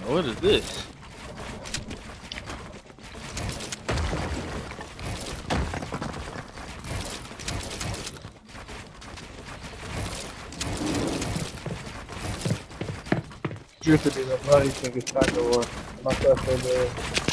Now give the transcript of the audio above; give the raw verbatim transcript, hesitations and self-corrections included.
What is this? Drifted in a bloody thing is kind of one. My stuff in there.